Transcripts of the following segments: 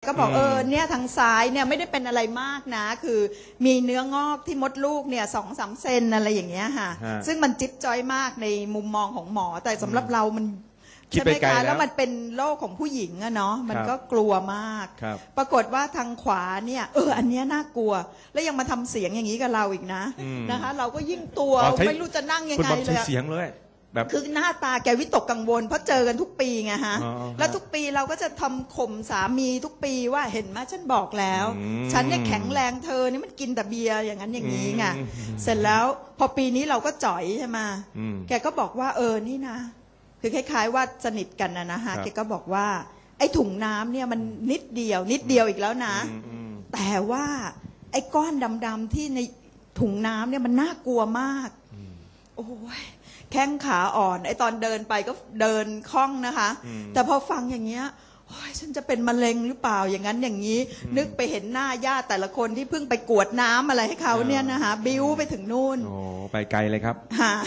ก็บอกเนี่ยทางซ้ายเนี่ยไม่ได้เป็นอะไรมากนะคือมีเนื้องอกที่มดลูกเนี่ย2-3 เซนอะไรอย่างเงี้ยค่ะซึ่งมันจิ๊บจ้อยมากในมุมมองของหมอแต่สำหรับเรามันใช่ไหมคะแล้วมันเป็นโรคของผู้หญิงอะเนาะมันก็กลัวมากปรากฏว่าทางขวาเนี่ยอันเนี้ยน่ากลัวแล้วยังมาทำเสียงอย่างนี้กับเราอีกนะคะเราก็ยิ่งตัวไม่รู้จะนั่งยังไงเลยเสียงเลยคือหน้าตาแกวิตกกังวลเพราะเจอกันทุกปีไงฮะแล้วทุกปีเราก็จะทำข่มสามีทุกปีว่าเห็นไหมฉันบอกแล้วฉันเนี่ยแข็งแรงเธอนี่มันกินแต่เบียร์อย่างนั้นอย่างนี้ไงเสร็จแล้วพอปีนี้เราก็จ่อยใช่ไหมแกก็บอกว่านี่นะคือคล้ายๆว่าสนิทกันนะฮะแกก็บอกว่าไอ้ถุงน้ำเนี่ยมันนิดเดียวอีกแล้วนะแต่ว่าไอ้ก้อนดำๆที่ในถุงน้ำเนี่ยมันน่ากลัวมากโอ้ยแข้งขาอ่อนไอ้ตอนเดินไปก็เดินคล่องนะคะแต่พอฟังอย่างเงี้ยฉันจะเป็นมะเร็งหรือเปล่าอย่างนั้นอย่างนี้นึกไปเห็นหน้าญาติแต่ละคนที่เพิ่งไปกวดน้ำอะไรให้เขาเนี่ยนะคะบิ้วไปถึงนู่นไปไกลเลยครับ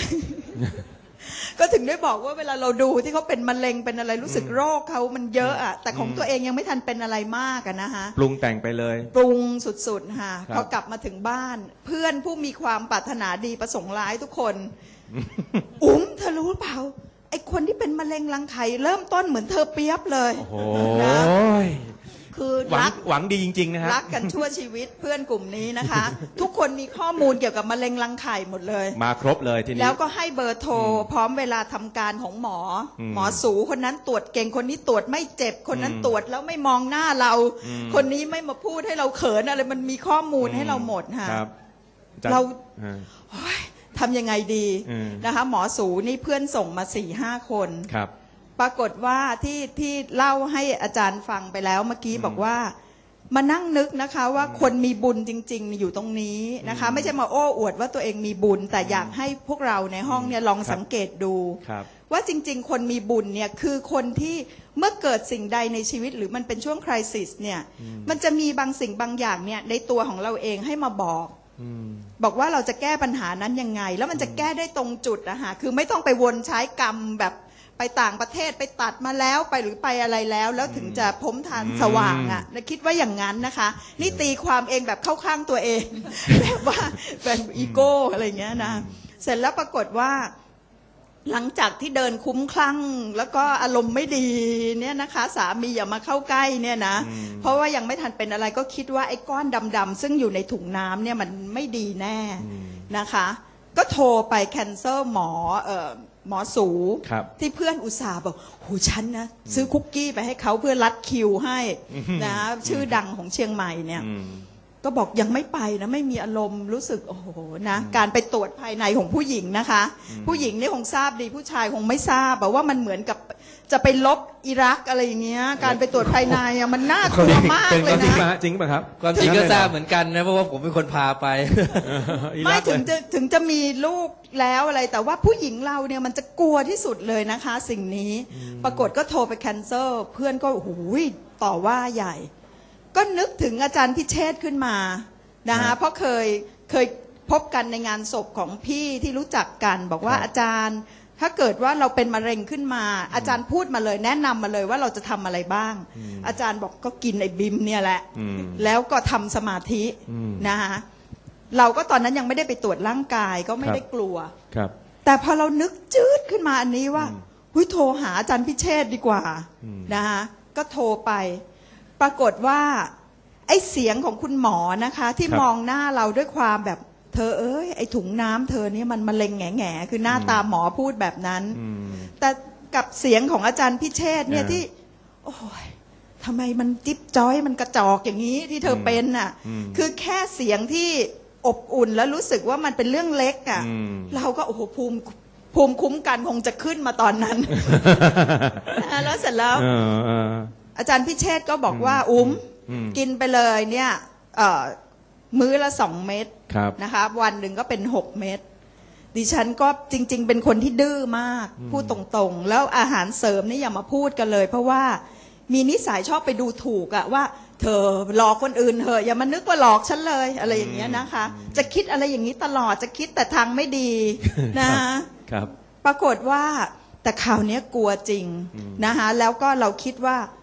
ก็ถึงได้บอกว่าเวลาเราดูที่เขาเป็นมะเร็งเป็นอะไรรู้สึกโรคเขามันเยอะอะแต่ของตัวเองยังไม่ทันเป็นอะไรมากอะนะคะปรุงแต่งไปเลยปรุงสุดๆค่ะพอกลับมาถึงบ้านเพื่อนผู้มีความปรารถนาดีประสงค์ร้ายทุกคนเธอรู้เปล่าไอ้คนที่เป็นมะเร็งรังไข่เริ่มต้นเหมือนเธอเปียบเลยนะคือหวังดีจริงๆนะครับรักกันชั่วชีวิตเพื่อนกลุ่มนี้นะคะทุกคนมีข้อมูลเกี่ยวกับมะเร็งรังไข่หมดเลยมาครบเลยทีนี้แล้วก็ให้เบอร์โทรพร้อมเวลาทำการของหมอสูคนนั้นตรวจเก่งคนนี้ตรวจไม่เจ็บคนนั้นตรวจแล้วไม่มองหน้าเราคนนี้ไม่มาพูดให้เราเขินอะไรมันมีข้อมูลให้เราหมดค่ะเราทำยังไงดีนะคะหมอสูนี่เพื่อนส่งมา 4-5 คนปรากฏว่าที่เล่าให้อาจารย์ฟังไปแล้วเมื่อกี้บอกว่ามานั่งนึกนะคะว่าคนมีบุญจริงๆอยู่ตรงนี้นะคะไม่ใช่มาโอ้อวดว่าตัวเองมีบุญแต่อยากให้พวกเราในห้องเนี่ยลองสังเกตดูว่าจริงๆคนมีบุญเนี่ยคือคนที่เมื่อเกิดสิ่งใดในชีวิตหรือมันเป็นช่วงคริสิสเนี่ยมันจะมีบางสิ่งบางอย่างเนี่ยในตัวของเราเองให้มาบอกว่าเราจะแก้ปัญหานั้นยังไงแล้วมันจะแก้ได้ตรงจุดนะคะคือไม่ต้องไปวนใช้กรรมแบบไปต่างประเทศไปตัดมาแล้วไปหรือไปอะไรแล้วถึงจะพ้นทางสว่างอ่ะคิดว่าอย่างนั้นนะคะนี่ตีความเองแบบเข้าข้างตัวเองแบบว่าเป็นอีโก้อะไรเงี้ยนะเสร็จแล้วปรากฏว่าหลังจากที่เดินคุ้มคลั่งแล้วก็อารมณ์ไม่ดีเนี่ยนะคะสามีอย่ามาเข้าใกล้เนี่ยนะเพราะว่ายังไม่ทันเป็นอะไรก็คิดว่าไอ้ก้อนดำๆซึ่งอยู่ในถุงน้ำเนี่ยมันไม่ดีแน่นะคะก็โทรไปแคนเซิลหมอสูที่เพื่อนอุตส่าห์บอกโหฉันนะซื้อคุกกี้ไปให้เขาเพื่อรัดคิวให้นะชื่อดังของเชียงใหม่เนี่ยก็บอกยังไม่ไปนะไม่มีอารมณ์รู้สึกโอ้โหนะการไปตรวจภายในของผู้หญิงนะคะผู้หญิงนี่คงทราบดีผู้ชายคงไม่ทราบแบบว่ามันเหมือนกับจะไปลบอิรักอะไรอย่างเงี้ยการไปตรวจภายในมันน่ากลัวมากเลยนะจริงป่ะครับความจริงก็ทราบเหมือนกันนะเพราะว่าผมเป็นคนพาไปไม่ถึงจะมีลูกแล้วอะไรแต่ว่าผู้หญิงเราเนี่ยมันจะกลัวที่สุดเลยนะคะสิ่งนี้ปรากฏก็โทรไปแคนเซิลเพื่อนก็โอ้โหต่อว่าใหญ่ก็นึกถึงอาจารย์พิเชษขึ้นมานะคะเพราะเคยพบกันในงานศพของพี่ที่รู้จักกันบอกว่าอาจารย์ถ้าเกิดว่าเราเป็นมะเร็งขึ้นมาอาจารย์พูดมาเลยแนะนำมาเลยว่าเราจะทำอะไรบ้างอาจารย์บอกก็กินไอ้บิมเนี่ยแหละแล้วก็ทำสมาธินะคะเราก็ตอนนั้นยังไม่ได้ไปตรวจร่างกายก็ไม่ได้กลัวแต่พอเรานึกจืดขึ้นมาอันนี้ว่าโทรหาอาจารย์พิเชษดีกว่านะคะก็โทรไปปรากฏว่าไอ้เสียงของคุณหมอนะคะที่มองหน้าเราด้วยความแบบเธอไอ้ถุงน้ำเธอเนี่ยมันมะเร็งแง่ๆคือหน้าตาหมอพูดแบบนั้นแต่กับเสียงของอาจารย์พิเชษเนี่ยที่โอ้ยทำไมมันจิ๊บจ้อยมันกระจอกอย่างนี้ที่เธอเป็นน่ะคือแค่เสียงที่อบอุ่นแล้วรู้สึกว่ามันเป็นเรื่องเล็กอ่ะเราก็โอ้โหภูมิคุ้มกันคงจะขึ้นมาตอนนั้นแล้วเสร็จแล้วอาจารย์พิเชษก็บอกว่ากินไปเลยเนี่ยมื้อละ2 เม็ดนะคะวันหนึ่งก็เป็น6 เม็ดดิฉันก็จริงๆเป็นคนที่ดื้อมากพูดตรงๆแล้วอาหารเสริมนี่อย่ามาพูดกันเลยเพราะว่ามีนิสัยชอบไปดูถูกอะว่าเธอหลอกคนอื่นเถอะอย่ามานึกว่าหลอกฉันเลยอะไรอย่างเงี้ยนะคะจะคิดอะไรอย่างนี้ตลอดจะคิดแต่ทางไม่ดีนะครับปรากฏว่าแต่ข่าวนี้กลัวจริงนะคะแล้วก็เราคิดว่า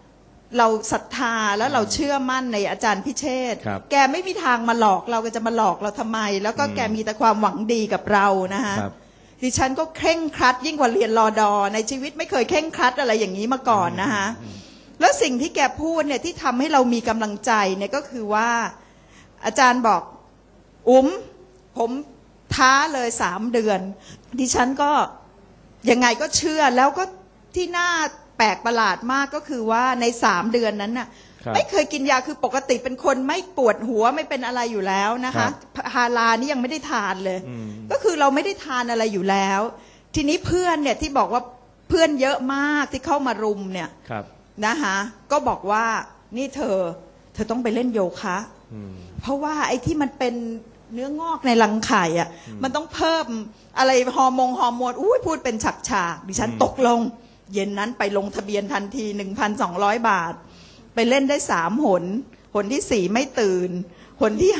เราศรัทธาแล้วเราเชื่อมั่นในอาจารย์พิเชษฐ์ครับแกไม่มีทางมาหลอกเราก็จะมาหลอกเราทำไม แล้วก็แกมีแต่ความหวังดีกับเรานะคะครับดิฉันก็เคร่งครัดยิ่งกว่าเรียนรอดอในชีวิตไม่เคยเคร่งครัดอะไรอย่างนี้มาก่อนนะคะแล้วสิ่งที่แกพูดเนี่ยที่ทำให้เรามีกำลังใจเนี่ยก็คือว่าอาจารย์บอกผมท้าเลย3 เดือน ดิฉันก็ยังไงก็เชื่อแล้วก็ที่น่าแปลกประหลาดมากก็คือว่าใน3 เดือนนั้นน่ะครับไม่เคยกินยาคือปกติเป็นคนไม่ปวดหัวไม่เป็นอะไรอยู่แล้วนะครัคะบพารานี่ยังไม่ได้ทานเลยอืมก็คือเราไม่ได้ทานอะไรอยู่แล้ว ทีนี้เพื่อนเนี่ยที่บอกว่าเพื่อนเยอะมากที่เข้ามารุมเนี่ยครับนะคะก็บอกว่านี่เธอต้องไปเล่นโยคะอืมเพราะว่าไอ้ที่มันเป็นเนื้องอกในรังไข่อ่ะมันต้องเพิ่มอะไรฮอร์โมนอุ้ยพูดเป็นฉากดิฉันตกลง เย็นนั้นไปลงทะเบียนทันที 1,200 บาท ไปเล่นได้3 หนที่4ไม่ตื่นหนที่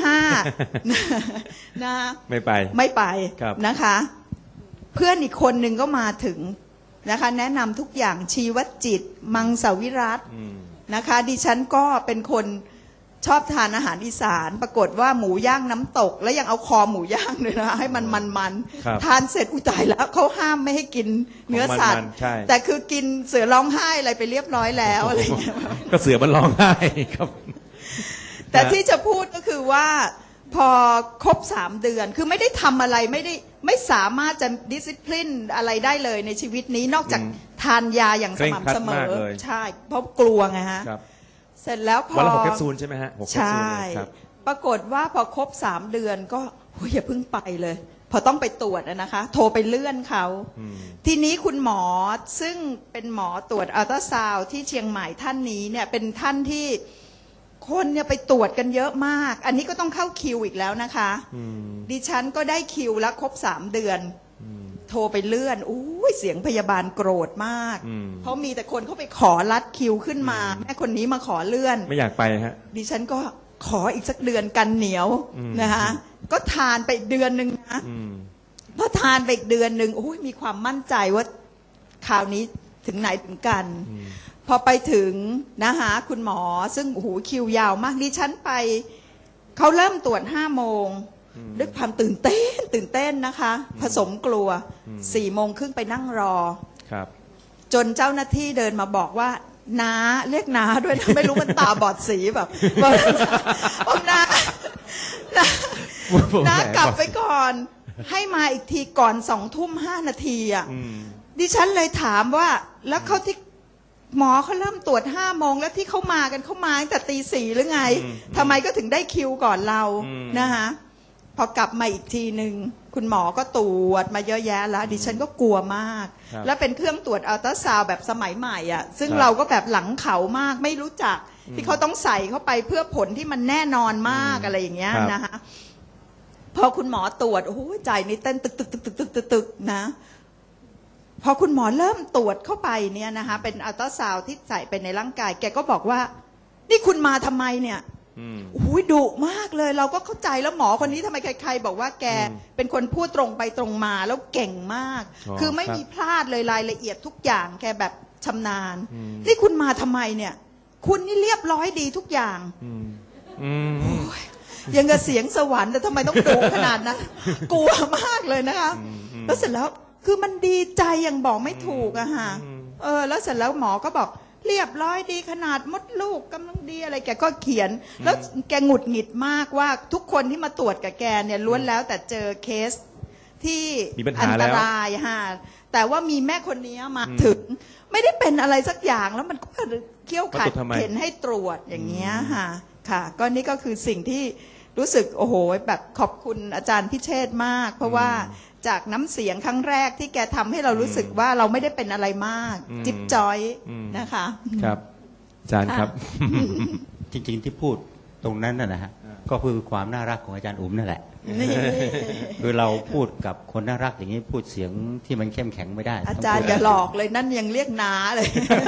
5 นะไม่ไปไม่ไปครับนะคะ เพื่อนอีกคนหนึ่งก็มาถึงนะคะแนะนำทุกอย่างชีวจิต มังสวิรัตอืมนะคะดิฉันก็เป็นคนชอบทานอาหารอีสานปรากฏว่าหมูย่างน้ำตก แล้วยังเอาคอหมูย่างเลยนะให้มันครับทานเสร็จอุยตายแล้วเขาห้ามไม่ให้กินเนื้อสัตว์ของมันๆใช่แต่คือกินเสือร้องไห้อะไรไปเรียบร้อยแล้วอะไรอย่างเงี้ยก็เสือมันร้องไห้ครับแต่ที่จะพูดก็คือว่าพอครบ3 เดือนคือไม่ได้ทำอะไรไม่สามารถจะดิสซิ p ลินอะไรได้เลยในชีวิตนี้นอกจากทานยาอย่างสม่ำเสมเคร่งครัดมากอเลยใช่เพราะกลัวไงฮะครับเสร็จแล้วพอวันละ6 แคปซูลใช่ไหมฮะ6 แคปใช่ซูลเลยครับปรากฏว่าพอครบ3 เดือนก็โอ้ยอย่าเพิ่งไปเลย พอต้องไปตรวจนะคะ โทรไปเลื่อนเขาอืมทีนี้คุณหมอซึ่งเป็นหมอตรวจอัลตราซาวด์ที่เชียงใหม่ท่านนี้เนี่ยเป็นท่านที่คนเนี่ยไปตรวจกันเยอะมาก อันนี้ก็ต้องเข้าคิวอีกแล้วนะคะอืมดิฉันก็ได้คิวแล้วครบ3 เดือนอืมโทรไปเลื่อนอุ้ยเสียงพยาบาลโกรธมากอืมเพราะมีแต่คนเข้าไปขอรัดคิวขึ้นมา แม่คนนี้มาขอเลื่อนไม่อยากไปฮะดิฉันก็ขออีกสักเดือนกันเหนียวอืมนะคะก็ทานไปอีกเดือนหนึ่งนะอืมพอทานไปอีกเดือนหนึ่งโอ้ยมีความมั่นใจว่าคราวนี้ถึงไหนถึงกันอืมพอไปถึงนะคะคุณหมอซึ่งโอ้โหคิวยาวมากดิฉันไปเขาเริ่มตรวจ5 โมงด้วยความตื่นเต้นนะคะ ผสมกลัว4 โมงครึ่งไปนั่งรอครับจนเจ้าหน้าที่เดินมาบอกว่าน้าเรียกน้าด้วยนะ ไม่รู้มันตาบอดสีแบบบอกน้าน้ากลับไปก่อน ให้มาอีกทีก่อน20:05 นาทีอ่ะอืมดิฉันเลยถามว่าแล้วเขาที่หมอเขาเริ่มตรวจ5 โมงแล้วที่เขามากันเขามาตั้งแต่ตี 4หรือไงทำไมก็ถึงได้คิวก่อนเรานะคะพอกลับมาอีกทีหนึ่งคุณหมอก็ตรวจมาเยอะแยะแล้ว ดิฉันก็กลัวมากครับแล้วเป็นเครื่องตรวจอัลตราซาวด์แบบสมัยใหม่อ่ะซึ่งครับเราก็แบบหลังเขามากไม่รู้จักที่เขาต้องใส่เข้าไปเพื่อผลที่มันแน่นอนมากอะไรอย่างเงี้ยครับนะคะพอคุณหมอตรวจโอ้โหใจนี่เต้นตึกนะพอคุณหมอเริ่มตรวจเข้าไปเนี่ยนะคะเป็นอัลตราซาวด์ที่ใส่ไปในร่างกาย แกก็บอกว่านี่คุณมาทำไมเนี่ยอืมโอ้ยดุมากเลยเราก็เข้าใจแล้วหมอคนนี้ทำไมใครๆบอกว่าแกเป็นคนพูดตรงไปตรงมาแล้วเก่งมากอ๋อคือไม่ครับมีพลาดเลยรายละเอียดทุกอย่างแกแบบชำนาญนี่คุณมาทำไมเนี่ย คุณนี่เรียบร้อยดีทุกอย่างอืมอืมยังกับเสียงสวรรค์แต่ทำไมต้องดุขนาดนั้น กลัวมากเลยนะคะแล้วเสร็จแล้วคือมันดีใจอย่างบอกไม่ถูกอะฮะแล้วเสร็จแล้วหมอก็บอกเรียบร้อยดีขนาดมดลูกกำลังดีอะไรแกก็เขียน แล้วแกหงุดหงิดมากว่าทุกคนที่มาตรวจกับแกเนี่ยล้วนแล้วแต่เจอเคสที่มีปัญหาอันแล้ตวรายฮะแต่ว่ามีแม่คนนี้มาถึง ไม่ได้เป็นอะไรสักอย่างแล้วมันก็เกี่ยวขัดมาตรวจทำไมเข็นให้ตรวจอย่างเงี้ยค่ะก็นี่ก็คือสิ่งที่รู้สึกโอ้โหแบบขอบคุณอาจารย์พิเชษฐ์มาก เพราะว่าจากน้ำเสียงครั้งแรกที่แกทำให้เรารู้สึกว่าเราไม่ได้เป็นอะไรมาก จิ๊บจอยนะคะครับอาจารย์ครับจริงๆที่พูดตรงนั้นนะฮะก็คือความน่ารักของอาจารย์อุ๋มนั่นแหละนี่คือเราพูดกับคนน่ารักอย่างนี้พูดเสียงที่มันเข้มแข็งไม่ได้อาจารย์อย่าหลอกเลยนั่นยังเรียกน้าเลย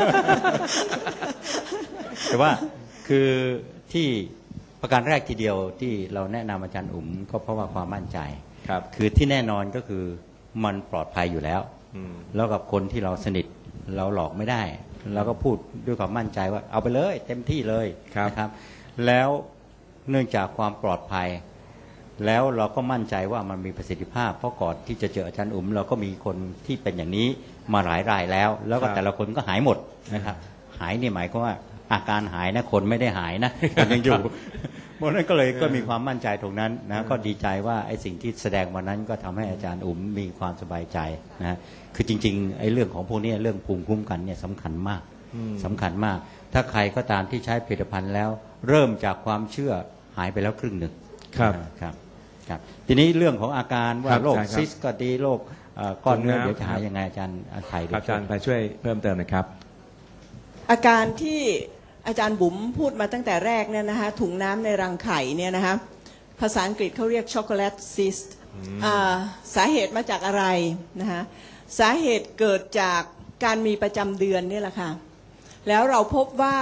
แต่ว่าคือที่ประการแรกทีเดียวที่เราแนะนำอาจารย์อุ๋มก็เพราะว่าความมั่นใจครับคือที่แน่นอนก็คือมันปลอดภัยอยู่แล้วอืมแล้วกับคนที่เราสนิทเราหลอกไม่ได้เราก็พูดด้วยความมั่นใจว่าเอาไปเลยเต็มที่เลยครับนะครับ แล้วเนื่องจากความปลอดภัย แล้วเราก็มั่นใจว่ามันมีประสิทธิภาพเพราะก่อนที่จะเจออาจารย์อุ๋มเราก็มีคนที่เป็นอย่างนี้มาหลายรายแล้ว แล้วก็แต่ละคนก็หายหมดนะครับหายนี่หมายความว่าอาการหายนะคนไม่ได้หายนะมันยังอยู่เพราะฉะนั้นก็เลยก็มีความมั่นใจตรงนั้นนะก็ดีใจว่าไอ้สิ่งที่แสดงวันนั้นก็ทำให้อาจารย์อุ๋มมีความสบายใจนะคือจริงๆไอ้เรื่องของพวกนี้เรื่องภูมิคุ้มกันเนี่ยสำคัญมากสำคัญมาก ถ้าใครก็ตามที่ใช้ผลิตภัณฑ์แล้ว เริ่มจากความเชื่อหายไปแล้วครึ่งหนึ่งครับครับครับทีนี้เรื่องของอาการว่าครับโรคอาจารย์ครับซิสก็ดีโรคก้อนเนื้อถุงน้ำเดี๋ยวจะหาครับยังไงอาจารย์ไทยอาจารย์ไปช่วยเพิ่มเติมหน่อยครับอาการที่อาจารย์บุ๋มพูดมาตั้งแต่แรกเนี่ยนะคะถุงน้ำในรังไข่เนี่ยนะคะภาษาอังกฤษเขาเรียกช็อกโกแลตซิสต์สาเหตุมาจากอะไรนะคะสาเหตุเกิดจากการมีประจำเดือนเนี่ยแหละค่ะแล้วเราพบว่า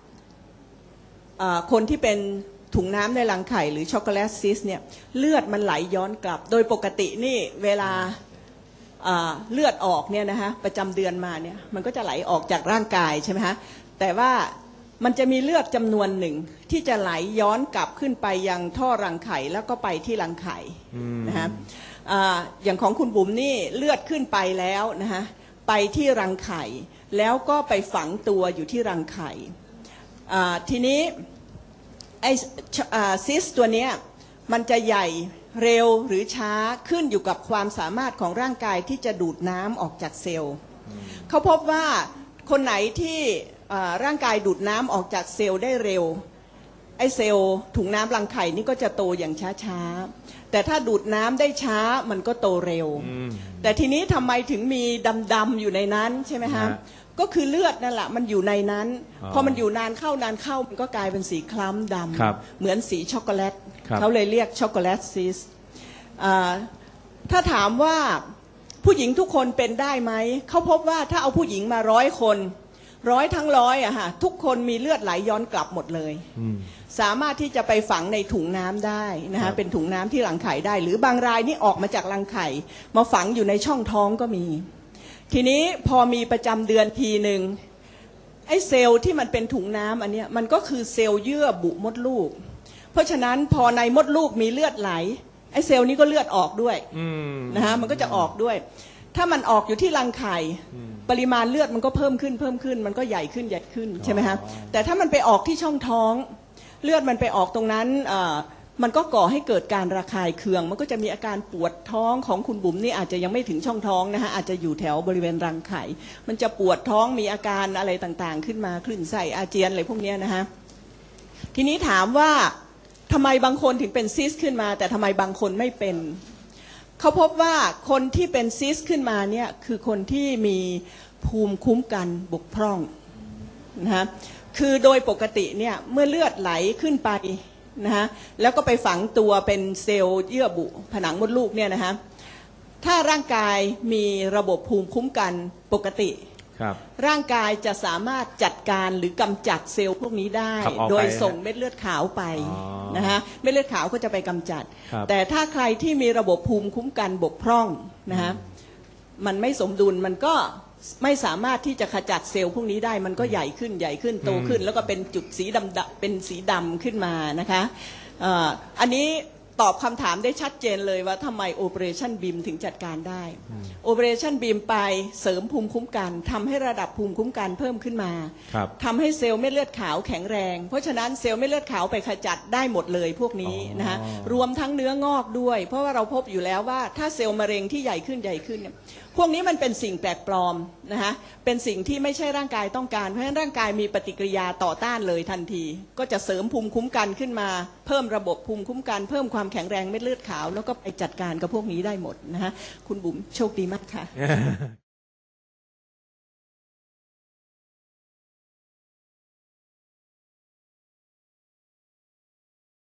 คนที่เป็นถุงน้ำในรังไข่หรือช็อกโกแลตซิสต์เนี่ยเลือดมันไหลย้อนกลับโดยปกตินี่เวลาเลือดออกเนี่ยนะคะประจำเดือนมาเนี่ยมันก็จะไหลออกจากร่างกายใช่ไหมคะแต่ว่ามันจะมีเลือดจำนวนหนึ่งที่จะไหลย้อนกลับขึ้นไปยังท่อรังไข่แล้วก็ไปที่รังไข่นะคะอย่างของคุณบุ๋มนี่เลือดขึ้นไปแล้วนะคะไปที่รังไข่แล้วก็ไปฝังตัวอยู่ที่รังไข่ทีนี้ไอ้ซิสตัวเนี้ยมันจะใหญ่เร็วหรือช้าขึ้นอยู่กับความสามารถของร่างกายที่จะดูดน้ำออกจากเซลล์เขาพบว่าคนไหนที่ร่างกายดูดน้ำออกจากเซลล์ได้เร็วไอ้เซลล์ถุงน้ำรังไข่นี่ก็จะโตอย่างช้าๆแต่ถ้าดูดน้ำได้ช้ามันก็โตเร็วแต่ทีนี้ทำไมถึงมีดำๆอยู่ในนั้นใช่ไหมฮะก็คือเลือดนั่นแหละมันอยู่ในนั้นพอมันอยู่นานเข้านานเข้ามันก็กลายเป็นสีคล้ำดำเหมือนสีช็อกโกแลตเขาเลยเรียกช็อกโกแลตซิสถ้าถามว่าผู้หญิงทุกคนเป็นได้ไหมเขาพบว่าถ้าเอาผู้หญิงมา100 คน100 ทั้ง 100อะค่ะทุกคนมีเลือดไหลย้อนกลับหมดเลยสามารถที่จะไปฝังในถุงน้ำได้นะคะเป็นถุงน้ำที่รังไข่ได้หรือบางรายนี่ออกมาจากรังไข่มาฝังอยู่ในช่องท้องก็มีทีนี้พอมีประจำเดือนทีหนึ่งไอ้เซลล์ที่มันเป็นถุงน้ำอันเนี้ยมันก็คือเซลล์เยื่อบุมดลูกเพราะฉะนั้นพอในมดลูกมีเลือดไหลไอ้เซลล์นี้ก็เลือดออกด้วยนะคะมันก็จะออกด้วยถ้ามันออกอยู่ที่รังไข่ปริมาณเลือดมันก็เพิ่มขึ้นมันก็ใหญ่ขึ้นใช่ไหมคะแต่ถ้ามันไปออกที่ช่องท้องเลือดมันไปออกตรงนั้นมันก็ก่อให้เกิดการระคายเคืองมันก็จะมีอาการปวดท้องของคุณบุ๋มนี่อาจจะยังไม่ถึงช่องท้องนะคะอาจจะอยู่แถวบริเวณรังไข่มันจะปวดท้องมีอาการอะไรต่างๆขึ้นมาคลื่นไส้อาเจียนอะไรพวกนี้นะคะทีนี้ถามว่าทำไมบางคนถึงเป็นซิสขึ้นมาแต่ทำไมบางคนไม่เป็นเขาพบว่าคนที่เป็นซิสขึ้นมาเนี่ยคือคนที่มีภูมิคุ้มกันบกพร่องนะคะคือโดยปกติเนี่ยเมื่อเลือดไหลขึ้นไปนะคะแล้วก็ไปฝังตัวเป็นเซลล์เยื่อบุผนังมดลูกเนี่ยนะคะถ้าร่างกายมีระบบภูมิคุ้มกันปกติร่างกายจะสามารถจัดการหรือกำจัดเซลล์พวกนี้ได้โดยส่งเม็ดเลือดขาวไปนะคะเม็ดเลือดขาวก็จะไปกำจัดแต่ถ้าใครที่มีระบบภูมิคุ้มกันบกพร่องนะคะมันไม่สมดุลมันก็ไม่สามารถที่จะขจัดเซลล์พวกนี้ได้มันก็ใหญ่ขึ้นโตขึ้นแล้วก็เป็นจุดสีดำเป็นสีดำขึ้นมานะคะอันนี้ตอบคำถามได้ชัดเจนเลยว่าทำไม Operation BIM ถึงจัดการได้ Operation BIM ไปเสริมภูมิคุ้มกันทำให้ระดับภูมิคุ้มกันเพิ่มขึ้นมาทำให้เซลล์เม็ดเลือดขาวแข็งแรงเพราะฉะนั้นเซลล์เม็ดเลือดขาวไปขจัดได้หมดเลยพวกนี้นะคะรวมทั้งเนื้องอกด้วยเพราะว่าเราพบอยู่แล้วว่าถ้าเซลล์มะเร็งที่ใหญ่ขึ้นเนี่ยพวกนี้มันเป็นสิ่งแปลกปลอมนะคะเป็นสิ่งที่ไม่ใช่ร่างกายต้องการเพราะฉะนั้นร่างกายมีปฏิกิริยาต่อต้านเลยทันทีก็จะเสริมภูมิคุ้มกันขึ้นมาเพิ่มระบบภูมิคุ้มกันเพิ่มความแข็งแรงเม็ดเลือดขาวแล้วก็ไปจัดการกับพวกนี้ได้หมดนะคะคุณบุ๋มโชคดีมากค่ะ